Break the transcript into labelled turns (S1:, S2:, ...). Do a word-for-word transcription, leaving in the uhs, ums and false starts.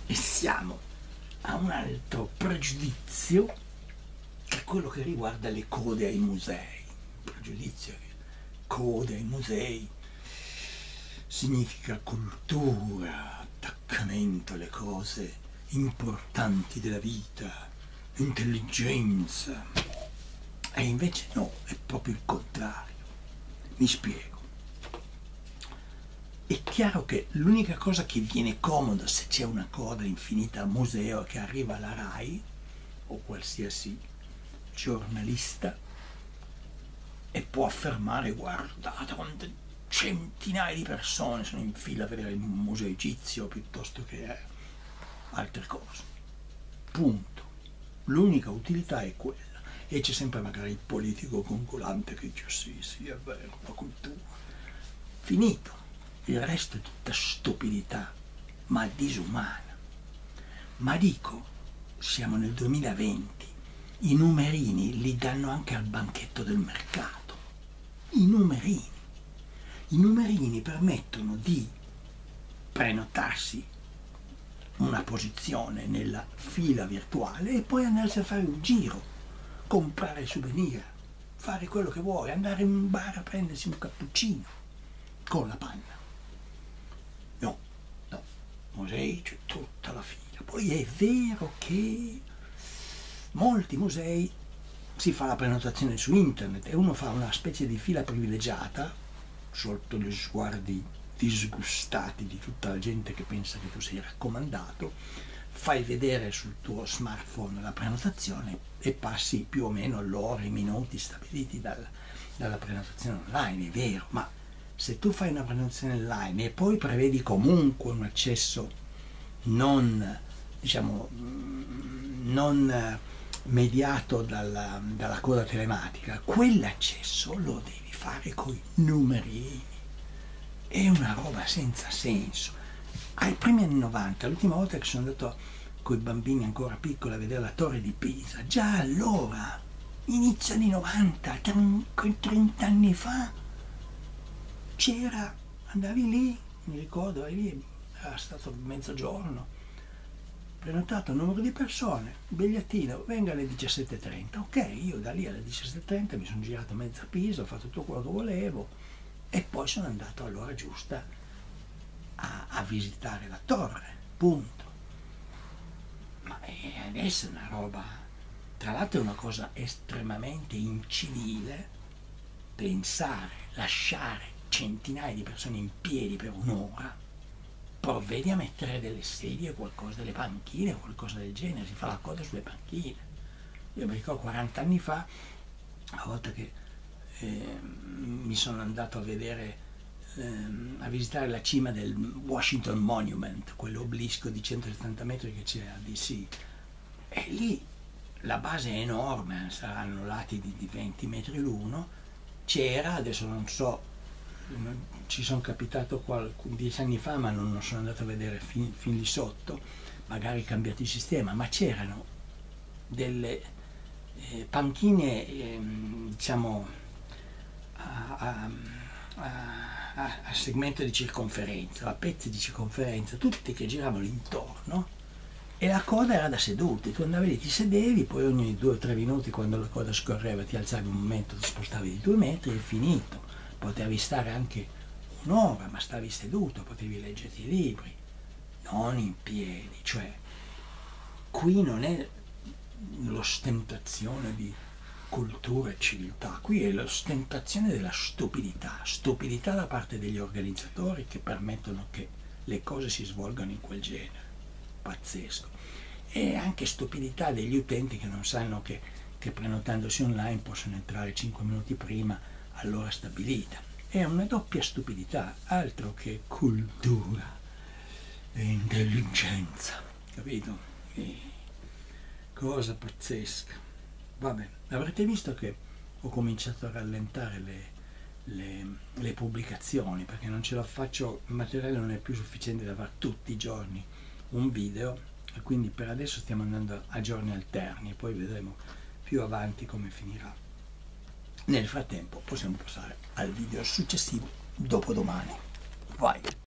S1: E siamo a un altro pregiudizio che è quello che riguarda le code ai musei. Pregiudizio che code ai musei significa cultura, attaccamento alle cose importanti della vita, intelligenza. E invece no, è proprio il contrario. Mi spiego. È chiaro che l'unica cosa che viene comoda se c'è una coda infinita al museo è che arriva la RAI o qualsiasi giornalista e può affermare: guardate quante centinaia di persone sono in fila a vedere il museo egizio piuttosto che altre cose. Punto. L'unica utilità è quella. E c'è sempre magari il politico concolante che dice: sì, sì, è vero, la cultura. Finito. Il resto è tutta stupidità, ma disumana. Ma dico, siamo nel duemilaventi, i numerini li danno anche al banchetto del mercato. I numerini. I numerini permettono di prenotarsi una posizione nella fila virtuale e poi andarsi a fare un giro, comprare souvenir, fare quello che vuoi, andare in un bar a prendersi un cappuccino con la panna. No, no, musei c'è tutta la fila. Poi è vero che molti musei si fa la prenotazione su internet e uno fa una specie di fila privilegiata sotto gli sguardi disgustati di tutta la gente che pensa che tu sei raccomandato, fai vedere sul tuo smartphone la prenotazione e passi più o meno l'ora, i minuti stabiliti dal, dalla prenotazione online, è vero, ma se tu fai una prenotazione online e poi prevedi comunque un accesso non, diciamo, non mediato dalla, dalla coda telematica, quell'accesso lo devi fare coi numerini. È una roba senza senso. Ai primi anni novanta, l'ultima volta che sono andato con i bambini ancora piccoli a vedere la Torre di Pisa, già allora, inizio anni novanta, trenta anni fa, c'era, andavi lì, mi ricordo, eri lì, era stato mezzogiorno, prenotato il numero di persone, bigliettino, venga alle diciassette e trenta, ok, io da lì alle diciassette e trenta mi sono girato mezza Pisa, ho fatto tutto quello che volevo e poi sono andato all'ora giusta a, a visitare la torre, punto. Ma adesso è una roba, tra l'altro è una cosa estremamente incivile pensare, lasciare centinaia di persone in piedi per un'ora, provvedi a mettere delle sedie, qualcosa, delle panchine, qualcosa del genere, si fa la coda sulle panchine. Io mi ricordo quaranta anni fa, una volta che eh, mi sono andato a vedere, ehm, a visitare la cima del Washington Monument, quell'obelisco di centosettanta metri che c'è a D C, e lì la base è enorme, saranno lati di, di venti metri l'uno, c'era, adesso non so, ci sono capitato dieci anni fa ma non sono andato a vedere fin, fin lì sotto, magari cambiato il sistema, ma c'erano delle eh, panchine eh, diciamo a, a, a, a segmento di circonferenza, a pezzi di circonferenza, tutti che giravano intorno e la coda era da seduti, tu andavi lì, ti sedevi, poi ogni due o tre minuti quando la coda scorreva ti alzavi un momento, ti spostavi di due metri e finito. Potevi stare anche un'ora, ma stavi seduto, potevi leggerti i libri, non in piedi. Cioè, qui non è l'ostentazione di cultura e civiltà, qui è l'ostentazione della stupidità, stupidità da parte degli organizzatori che permettono che le cose si svolgano in quel genere, pazzesco, e anche stupidità degli utenti che non sanno che, che prenotandosi online possono entrare cinque minuti prima all'ora stabilita. È una doppia stupidità, altro che cultura e intelligenza, capito? E cosa pazzesca. Vabbè, avrete visto che ho cominciato a rallentare le, le, le pubblicazioni perché non ce la faccio, il materiale non è più sufficiente da fare tutti i giorni un video e quindi per adesso stiamo andando a giorni alterni e poi vedremo più avanti come finirà. Nel frattempo possiamo passare al video successivo, dopodomani. Vai!